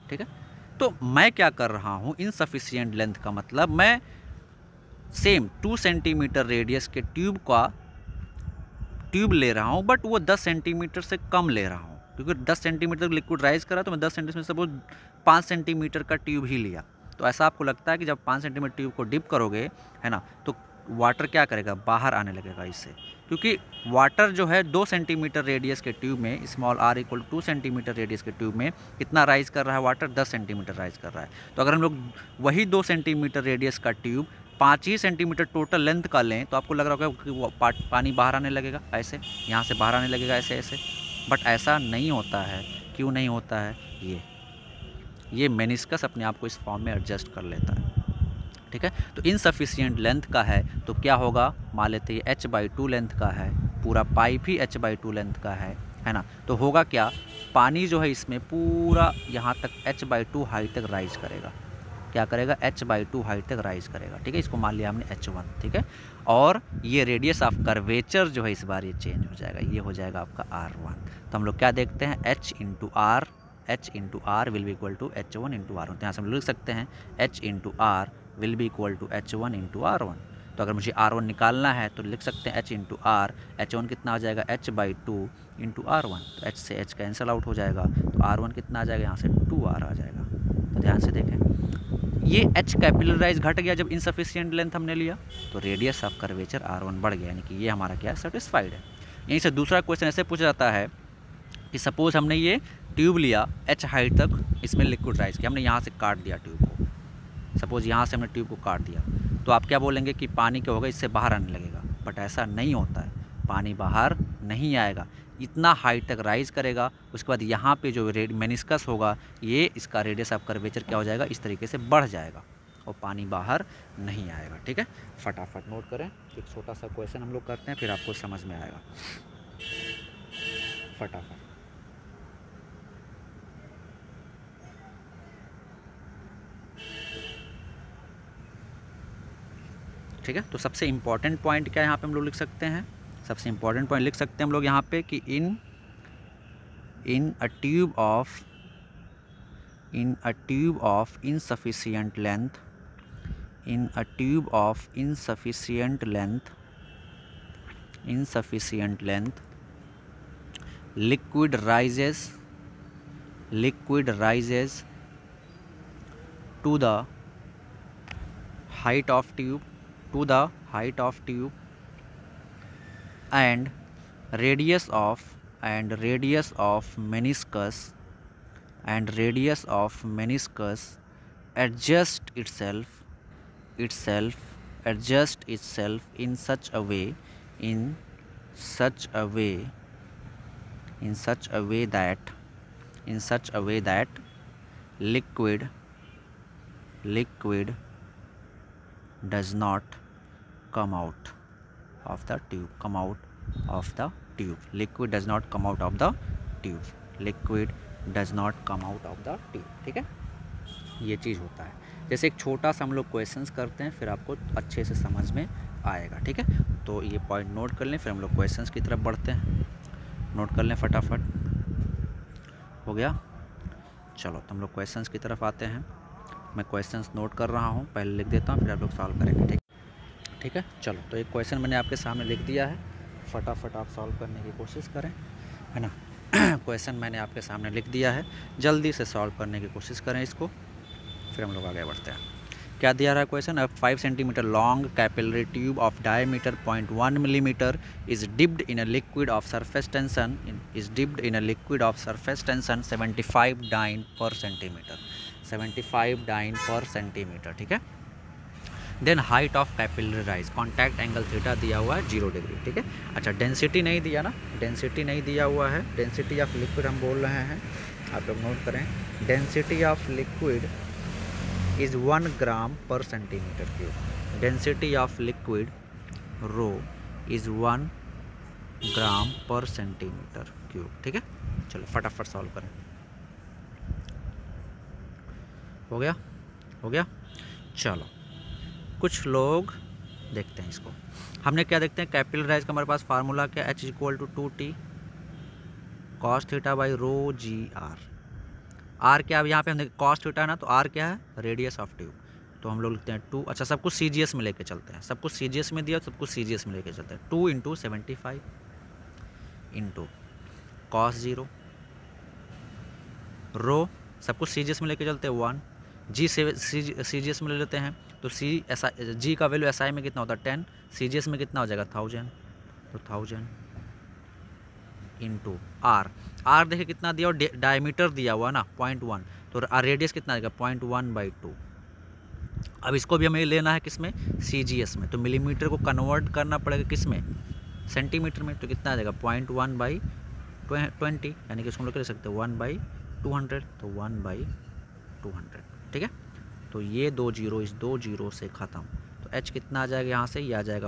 ठीक है। तो मैं क्या कर रहा हूँ, इनसफिशिएंट लेंथ का मतलब मैं सेम 2 सेंटीमीटर रेडियस के ट्यूब ले रहा हूँ, बट वो 10 सेंटीमीटर से कम ले रहा हूँ, क्योंकि 10 सेंटीमीटर लिक्विड राइज करा तो मैं 10 सेंटीमीटर सपोज 5 सेंटीमीटर का ट्यूब ही लिया। तो ऐसा आपको लगता है कि जब 5 सेंटीमीटर ट्यूब को डिप करोगे, है ना, तो वाटर क्या करेगा, बाहर आने लगेगा इससे, क्योंकि वाटर जो है 2 सेंटीमीटर रेडियस के ट्यूब में, small r equal 2 centimetre radius के ट्यूब में कितना राइज कर रहा है, वाटर 10 सेंटीमीटर राइज कर रहा है। तो अगर हम लोग वही 2 सेंटीमीटर रेडियस का ट्यूब 5 ही सेंटीमीटर टोटल लेंथ का लें, तो आपको लग रहा होगा कि वो पानी बाहर आने लगेगा, ऐसे यहाँ से बाहर आने लगेगा ऐसे ऐसे, बट ऐसा नहीं होता है। क्यों नहीं होता है, ये मेनिस्कस अपने आप को इस फॉर्म में एडजस्ट कर लेता है, ठीक है। तो इनसफिशिएंट लेंथ का है तो क्या होगा, मान लेते हैं h/2 लेंथ का है, पूरा पाइप ही h/2 लेंथ का है ना, तो होगा क्या, पानी जो है इसमें पूरा यहाँ तक h/2 हाइट तक राइज करेगा। क्या करेगा, h/2 हाइट तक राइज करेगा, ठीक है। इसको मान लिया हमने h1, ठीक है। और ये रेडियस ऑफ कर्वेचर जो है इस बार ये चेंज हो जाएगा, ये हो जाएगा आपका r1। तो हम लोग क्या देखते हैं, h into r will be equal to h1 into r1। तो यहाँ से हम लिख सकते हैं h into r will be equal to h1 into r1। तो अगर मुझे r1 निकालना है तो लिख सकते हैं h इंटू r, h1 कितना आ जाएगा h/2 इंटू r1, तो h से h कैंसिल आउट हो जाएगा, तो r1 कितना आ जाएगा, यहाँ से 2r आ जाएगा। तो ध्यान से देखें, ये h कैपिलराइज घट गया जब इनसफिशिएंट लेंथ हमने लिया, तो रेडियस ऑफ कर्वेचर r1 बढ़ गया, यानी कि ये हमारा क्या सेटिस्फाइड है। यहीं से दूसरा क्वेश्चन ऐसे पूछा जाता है कि सपोज हमने ये ट्यूब लिया h हाइट तक, इसमें लिक्विड राइज किया, हमने यहाँ से काट दिया ट्यूब को, सपोज यहाँ से हमने ट्यूब को काट दिया, तो आप क्या बोलेंगे कि पानी क्या होगा, इससे बाहर आने लगेगा, बट ऐसा नहीं होता है, पानी बाहर नहीं आएगा, इतना हाइट तक राइज करेगा, उसके बाद यहाँ पे जो मेनिस्कस होगा, ये इसका रेडियस ऑफ कर्वेचर क्या हो जाएगा, इस तरीके से बढ़ जाएगा और पानी बाहर नहीं आएगा, ठीक है। फटाफट नोट करें, एक छोटा सा क्वेश्चन हम लोग करते हैं, फिर आपको समझ में आएगा, फटाफट। ठीक है, तो सबसे इम्पॉर्टेंट पॉइंट क्या है यहाँ पे हम लोग लिख सकते हैं, सबसे इम्पॉर्टेंट पॉइंट लिख सकते हैं हम लोग यहाँ पे कि in a tube of insufficient length, in a tube of insufficient length, liquid rises to the height of tube, and radius of meniscus adjust itself in such a way that liquid does not come out of the tube, liquid does not come out of the tube, ठीक है। ये चीज़ होता है, जैसे एक छोटा सा हम लोग क्वेश्चंस करते हैं, फिर आपको अच्छे से समझ में आएगा, ठीक है। तो ये पॉइंट नोट कर लें, फिर हम लोग क्वेश्चंस की तरफ बढ़ते हैं, नोट कर लें फटाफट, हो गया। चलो तो हम लोग क्वेश्चंस की तरफ आते हैं, मैं क्वेश्चंस नोट कर रहा हूँ, पहले लिख देता हूँ, फिर आप लोग सॉल्व करेंगे, ठीक है। चलो तो एक क्वेश्चन मैंने आपके सामने लिख दिया है, फटाफट आप सॉल्व करने की कोशिश करें, है ना। क्वेश्चन मैंने आपके सामने लिख दिया है, जल्दी से सॉल्व करने की कोशिश करें इसको, फिर हम लोग आगे बढ़ते हैं। क्या दिया रहा है क्वेश्चन, अब 5 centimetre long capillary tube of diameter 0.1 millimetre is dipped in a liquid of surface tension 75 dyne per centimetre, ठीक है। Then height of capillary rise, contact angle theta दिया हुआ है 0 डिग्री, ठीक है। अच्छा डेंसिटी नहीं दिया ना, डेंसिटी नहीं दिया हुआ है, डेंसिटी ऑफ लिक्विड हम बोल रहे हैं, आप लोग नोट करें, density of liquid is 1 gram per centimetre cube, density of liquid rho is 1 gram per centimetre cube, ठीक है। चलो फटाफट सॉल्व करें, हो गया। चलो कुछ लोग देखते हैं इसको, हमने क्या देखते हैं, कैपिलरी राइज का हमारे पास फार्मूला क्या, H = 2t cos theta by rho g r, r क्या है यहाँ पे हम देखें कॉस थीटा है ना, तो आर क्या है रेडियस ऑफ ट्यूब, तो हम लोग लिखते हैं 2। अच्छा सब कुछ CGS में लेके चलते हैं, सब कुछ CGS में दिया, सब कुछ CGS में लेके चलते हैं। 2 × 75 इंटू कॉस 0 रो, सब कुछ CGS में लेके चलते हैं 1, जी से CGS में ले लेते हैं, तो जी का वैल्यू SI में कितना होता है 10, CGS में कितना हो जाएगा 1000, तो 1000 इंटू आर देखिए कितना दिया, और डायमीटर दिया हुआ ना 0.1, तो रेडियस कितना आएगा 0.1/2। अब इसको भी हमें लेना है किस में CGS में, तो मिलीमीटर को कन्वर्ट करना पड़ेगा किस में सेंटीमीटर में, तो कितना आ जाएगा 0.1/20, यानी कि उसको हम लोग ले सकते हैं 1/200, तो 1/200, ठीक है। तो ये 2 जीरो इस 2 जीरो से ख़त्म, तो H कितना आ जाएगा यहाँ से, ये आ जाएगा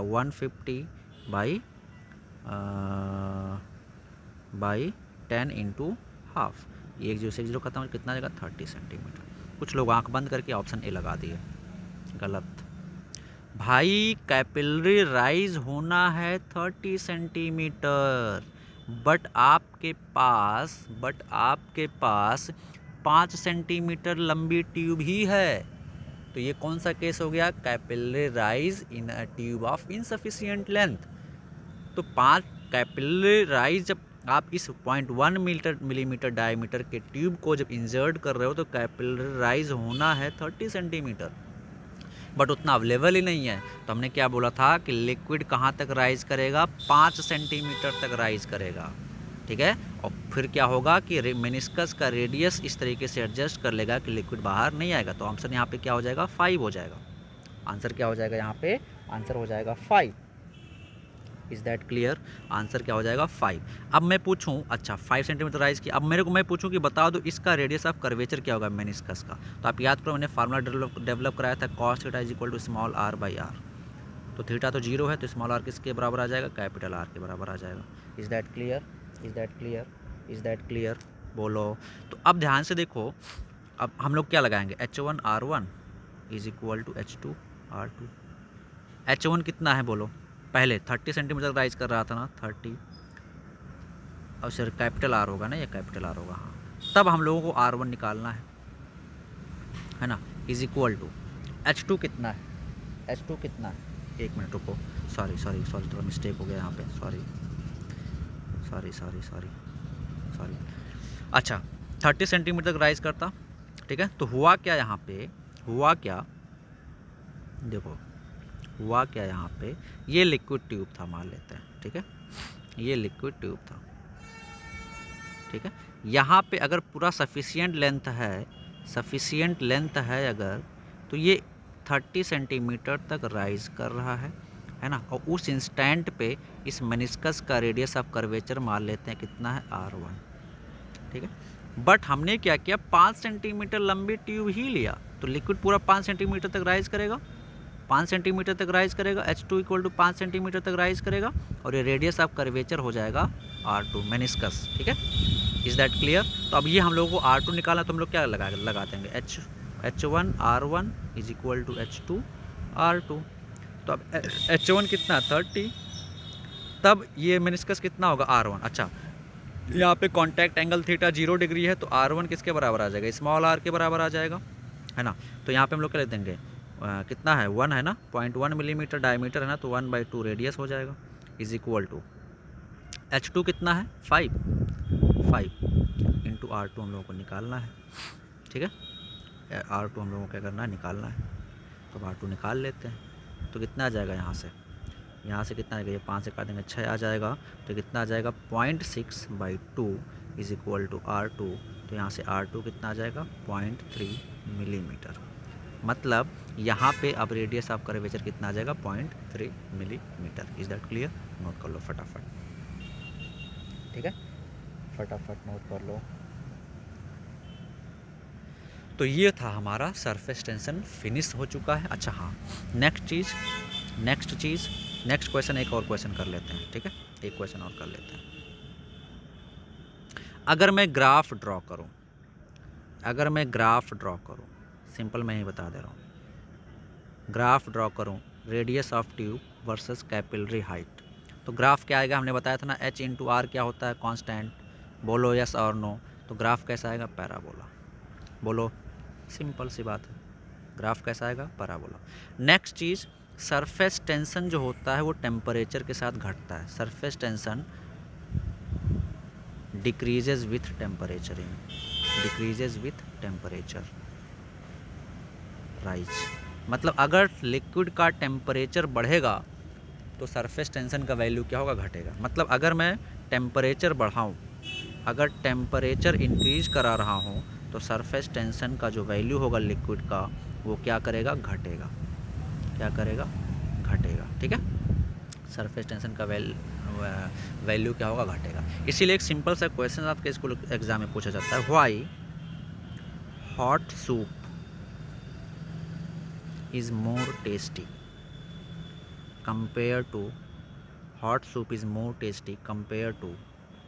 150/10 इंटू हाफ, ये 1 जीरो से 1 जीरो खत्म, कितना आ जाएगा 30 सेंटीमीटर। कुछ लोग आंख बंद करके ऑप्शन ए लगा दिए, गलत भाई। कैपिलरी राइज होना है 30 सेंटीमीटर, बट आपके पास 5 सेंटीमीटर लंबी ट्यूब ही है, तो ये कौन सा केस हो गया, capillary rise in a tube of insufficient length. तो 5 कैपिलरी राइज जब आप इस 0.1 मिलीमीटर डायमीटर के ट्यूब को जब इंसर्ट कर रहे हो, तो कैपिलरी राइज होना है 30 सेंटीमीटर, बट उतना अवेलेबल ही नहीं है। तो हमने क्या बोला था कि लिक्विड कहाँ तक राइज करेगा, 5 सेंटीमीटर तक राइज करेगा, ठीक है। और फिर क्या होगा कि मेनिस्कस का रेडियस इस तरीके से एडजस्ट कर लेगा कि लिक्विड बाहर नहीं आएगा, तो आंसर यहाँ पे क्या हो जाएगा 5 हो जाएगा। आंसर क्या हो जाएगा यहाँ पे, आंसर हो जाएगा 5। इज़ दैट क्लियर, आंसर क्या हो जाएगा 5। अब मैं पूछूं, अच्छा 5 सेंटीमीटर राइज की, अब मेरे को मैं पूछूं कि बता दो इसका रेडियस ऑफ कर्वेचर क्या होगा मेनिस्कस का। तो आप याद करो मैंने फार्मूला डेवलप कराया था, cos theta is equal to small r/r, तो थीटा तो 0 है, तो स्मॉल r किसके बराबर आ जाएगा, कैपिटल R के बराबर आ जाएगा। Is that clear, is that clear, is that clear, बोलो। तो अब ध्यान से देखो, अब हम लोग क्या लगाएंगे, H1R1 is equal to H2R2। H1 कितना है बोलो, पहले 30 सेंटीमीटर राइज कर रहा था ना 30, और सर कैपिटल R होगा ना, ये कैपिटल R होगा, हाँ। तब हम लोगों को R1 निकालना है ना, इज इक्वल टू H2 कितना है, H2 कितना है, 1 मिनट रुको, सॉरी थोड़ा मिस्टेक हो गया यहाँ पे, सॉरी। अच्छा 30 सेंटीमीटर तक राइज करता, ठीक है। तो हुआ क्या यहाँ पे, हुआ क्या देखो, हुआ क्या यहाँ पे, ये लिक्विड ट्यूब था मान लेते हैं, ठीक है, ये लिक्विड ट्यूब था, ठीक है। यहाँ पे अगर पूरा सफिशिएंट लेंथ है अगर, तो ये 30 सेंटीमीटर तक राइज कर रहा है ना। और उस इंस्टेंट पे इस मेनिस्कस का रेडियस ऑफ कर्वेचर मान लेते हैं कितना है R1, ठीक है। बट हमने क्या किया, 5 सेंटीमीटर लंबी ट्यूब ही लिया, तो लिक्विड पूरा 5 सेंटीमीटर तक राइज करेगा, 5 सेंटीमीटर तक राइज करेगा, H2 इक्वल टू 5 सेंटीमीटर तक राइज करेगा, और ये रेडियस ऑफ कर्वेचर हो जाएगा R2 मेनिस्कस, ठीक है। Is that clear. तो अब ये हम लोगों को R2 निकालना, तो हम लोग क्या लगा देंगे, H1R1 is equal to H2R2। तो अब H1 कितना 30, तब ये मेनिस्कस कितना होगा R1। अच्छा यहाँ पे कांटेक्ट एंगल थीटा 0 डिग्री है, तो R1 किसके बराबर आ जाएगा, स्मॉल r के बराबर आ जाएगा, है ना। तो यहाँ पे हम लोग क्या लिख देंगे, कितना है 1 है ना, 0.1 मिलीमीटर डायमीटर है ना, तो 1/2 रेडियस हो जाएगा, इज इक्वल टू H2 कितना है 5 इंटू R2 हम लोगों को निकालना है, ठीक है। R2 हम लोगों को क्या करना है, निकालना है, तो R2 निकाल लेते हैं। तो कितना आ जाएगा यहाँ से कितना आ जाएगा, ये 5 से काट देंगे 6 आ जाएगा, तो कितना आ जाएगा 0.6/2 इज इक्वल टू R2। तो यहाँ से R2 कितना आ जाएगा 0.3 मिलीमीटर, मतलब यहाँ पे अब रेडियस ऑफ कर्वेचर कितना आ जाएगा 0.3 millimetre. Is that clear, note कर लो फटाफट, ठीक है, फटाफट नोट कर लो। तो ये था हमारा सरफेस टेंशन फिनिश हो चुका है। अच्छा हाँ, नेक्स्ट क्वेश्चन, एक और क्वेश्चन कर लेते हैं, ठीक है, एक क्वेश्चन और कर लेते हैं। अगर मैं ग्राफ ड्रॉ करूं, सिंपल मैं ही बता दे रहा हूँ, ग्राफ ड्रॉ करूं radius of tube versus capillary height, तो ग्राफ क्या आएगा, हमने बताया था ना H × R क्या होता है कांस्टेंट, बोलो यस और नो। तो ग्राफ कैसा आएगा, पैराबोला, बोलो, सिंपल सी बात है। ग्राफ कैसा आएगा? पैराबोला। नेक्स्ट चीज़, सरफेस टेंशन जो होता है वो टेम्परेचर के साथ घटता है। Surface tension decreases with temperature, decreases with temperature rise. मतलब अगर लिक्विड का टेम्परेचर बढ़ेगा तो सरफेस टेंशन का वैल्यू क्या होगा? घटेगा। मतलब अगर मैं टेम्परेचर बढ़ाऊँ, अगर टेम्परेचर इंक्रीज करा रहा हूँ तो सरफेस टेंशन का जो वैल्यू होगा लिक्विड का वो क्या करेगा? घटेगा। क्या करेगा? घटेगा। ठीक है, सरफेस टेंशन का वैल्यू क्या होगा? घटेगा। इसीलिए एक सिंपल सा क्वेश्चन आपके स्कूल एग्जाम में पूछा जाता है, why hot soup is more tasty compared to hot soup is more tasty compared to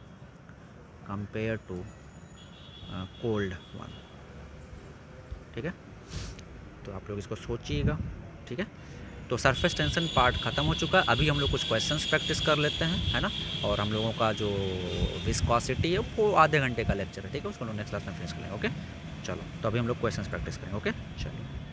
cold one। ठीक है, तो आप लोग इसको सोचिएगा। ठीक है, तो सरफेस टेंशन पार्ट ख़त्म हो चुका है। अभी हम लोग कुछ क्वेश्चंस प्रैक्टिस कर लेते हैं, है ना। और हम लोगों का जो विस्कोसिटी है वो आधे घंटे का लेक्चर है। ठीक है, उसको नेक्स्ट क्लास में फिनिश करेंगे। ओके, चलो, तो अभी हम लोग क्वेश्चंस प्रैक्टिस करेंगे। ओके, चलिए।